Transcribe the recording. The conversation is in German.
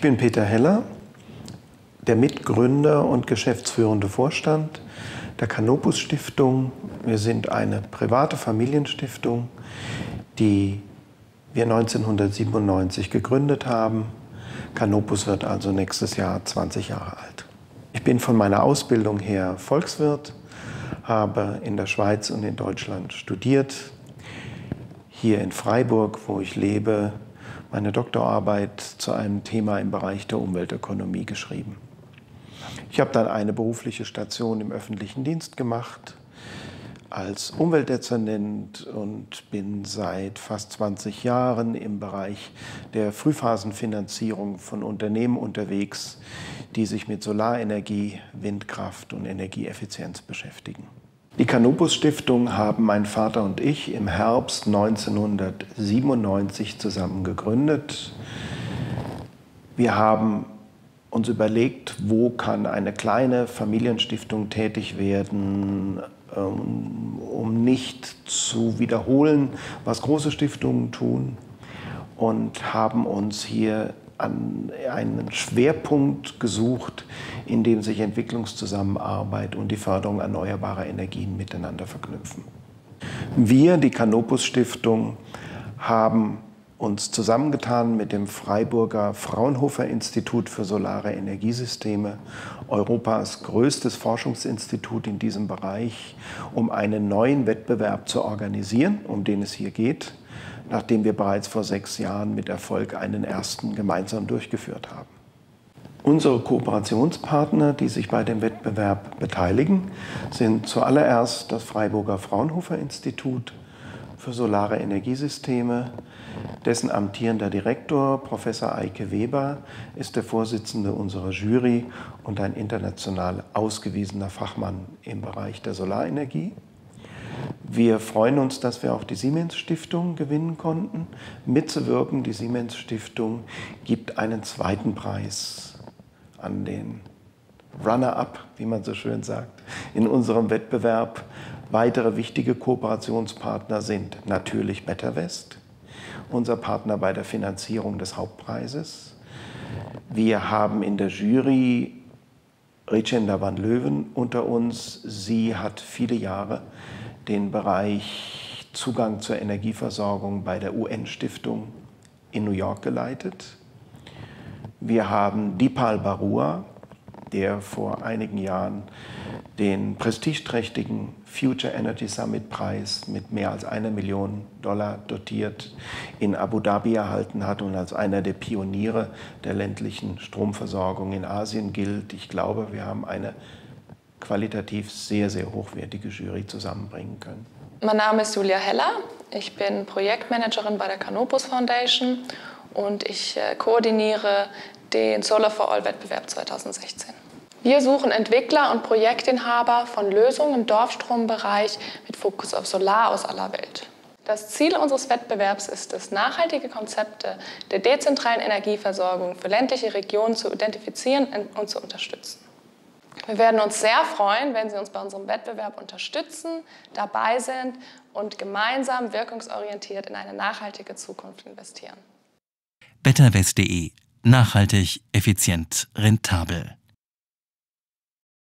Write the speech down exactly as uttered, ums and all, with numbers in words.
Ich bin Peter Heller, der Mitgründer und geschäftsführende Vorstand der Canopus Stiftung. Wir sind eine private Familienstiftung, die wir neunzehnhundertsiebenundneunzig gegründet haben. Canopus wird also nächstes Jahr zwanzig Jahre alt. Ich bin von meiner Ausbildung her Volkswirt, habe in der Schweiz und in Deutschland studiert. Hier in Freiburg, wo ich lebe, meine Doktorarbeit zu einem Thema im Bereich der Umweltökonomie geschrieben. Ich habe dann eine berufliche Station im öffentlichen Dienst gemacht als Umweltdezernent und bin seit fast zwanzig Jahren im Bereich der Frühphasenfinanzierung von Unternehmen unterwegs, die sich mit Solarenergie, Windkraft und Energieeffizienz beschäftigen. Die Canopus Stiftung haben mein Vater und ich im Herbst neunzehnhundertsiebenundneunzig zusammen gegründet. Wir haben uns überlegt, wo kann eine kleine Familienstiftung tätig werden, um nicht zu wiederholen, was große Stiftungen tun, und haben uns hier an einen Schwerpunkt gesucht, in dem sich Entwicklungszusammenarbeit und die Förderung erneuerbarer Energien miteinander verknüpfen. Wir, die Canopus Stiftung, haben uns zusammengetan mit dem Freiburger Fraunhofer Institut für Solare Energiesysteme, Europas größtes Forschungsinstitut in diesem Bereich, um einen neuen Wettbewerb zu organisieren, um den es hier geht, nachdem wir bereits vor sechs Jahren mit Erfolg einen ersten gemeinsam durchgeführt haben. Unsere Kooperationspartner, die sich bei dem Wettbewerb beteiligen, sind zuallererst das Freiburger Fraunhofer Institut für Solare Energiesysteme. Dessen amtierender Direktor, Professor Eike Weber, ist der Vorsitzende unserer Jury und ein international ausgewiesener Fachmann im Bereich der Solarenergie. Wir freuen uns, dass wir auch die Siemens Stiftung gewinnen konnten, mitzuwirken. Die Siemens Stiftung gibt einen zweiten Preis an den Runner-up, wie man so schön sagt, in unserem Wettbewerb. Weitere wichtige Kooperationspartner sind natürlich BetterWest, unser Partner bei der Finanzierung des Hauptpreises. Wir haben in der Jury Richenda van Löwen unter uns. Sie hat viele Jahre den Bereich Zugang zur Energieversorgung bei der U N-Stiftung in New York geleitet. Wir haben Dipal Barua, der vor einigen Jahren den prestigeträchtigen Future Energy Summit Preis mit mehr als einer Million Dollar dotiert in Abu Dhabi erhalten hat und als einer der Pioniere der ländlichen Stromversorgung in Asien gilt. Ich glaube, wir haben eine qualitativ sehr, sehr hochwertige Jury zusammenbringen können. Mein Name ist Julia Heller. Ich bin Projektmanagerin bei der Canopus Foundation und ich äh, koordiniere den Solar for All Wettbewerb zweitausendsechzehn. Wir suchen Entwickler und Projektinhaber von Lösungen im Dorfstrombereich mit Fokus auf Solar aus aller Welt. Das Ziel unseres Wettbewerbs ist es, nachhaltige Konzepte der dezentralen Energieversorgung für ländliche Regionen zu identifizieren und zu unterstützen. Wir werden uns sehr freuen, wenn Sie uns bei unserem Wettbewerb unterstützen, dabei sind und gemeinsam wirkungsorientiert in eine nachhaltige Zukunft investieren. betterwest punkt de. Nachhaltig, effizient, rentabel.